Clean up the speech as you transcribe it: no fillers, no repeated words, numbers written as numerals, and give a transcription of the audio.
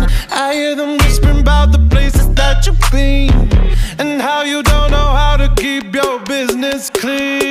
I hear them whispering about the places that you've been, and how you don't know how to keep your business clean.